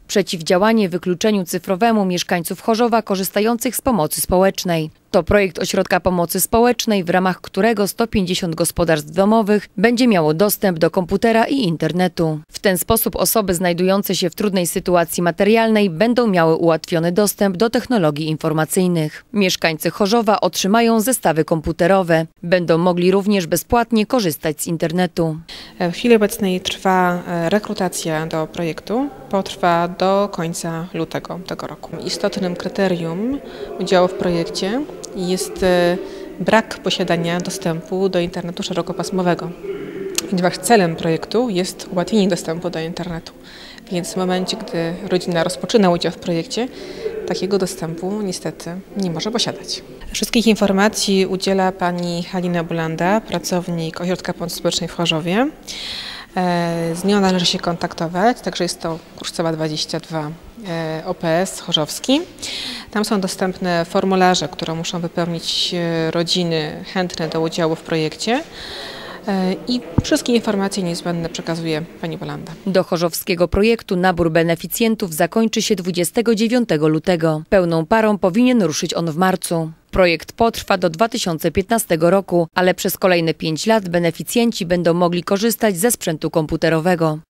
Przeciwdziałanie wykluczeniu cyfrowemu mieszkańców Chorzowa korzystających z pomocy społecznej. To projekt Ośrodka Pomocy Społecznej, w ramach którego 150 gospodarstw domowych będzie miało dostęp do komputera i internetu. W ten sposób osoby znajdujące się w trudnej sytuacji materialnej będą miały ułatwiony dostęp do technologii informacyjnych. Mieszkańcy Chorzowa otrzymają zestawy komputerowe. Będą mogli również bezpłatnie korzystać z internetu. W chwili obecnej trwa rekrutacja do projektu. Potrwa do końca lutego tego roku. Istotnym kryterium udziału w projekcie jest brak posiadania dostępu do internetu szerokopasmowego, ponieważ celem projektu jest ułatwienie dostępu do internetu. Więc w momencie, gdy rodzina rozpoczyna udział w projekcie, takiego dostępu niestety nie może posiadać. Wszystkich informacji udziela pani Halina Bulanda, pracownik Ośrodka Pomocy Społecznej w Chorzowie. Z nią należy się kontaktować, także jest to Kruszcowa 22 OPS Chorzowski. Tam są dostępne formularze, które muszą wypełnić rodziny chętne do udziału w projekcie. I wszystkie informacje niezbędne przekazuje pani Bolanda. Do chorzowskiego projektu nabór beneficjentów zakończy się 29 lutego. Pełną parą powinien ruszyć on w marcu. Projekt potrwa do 2015 roku, ale przez kolejne 5 lat beneficjenci będą mogli korzystać ze sprzętu komputerowego.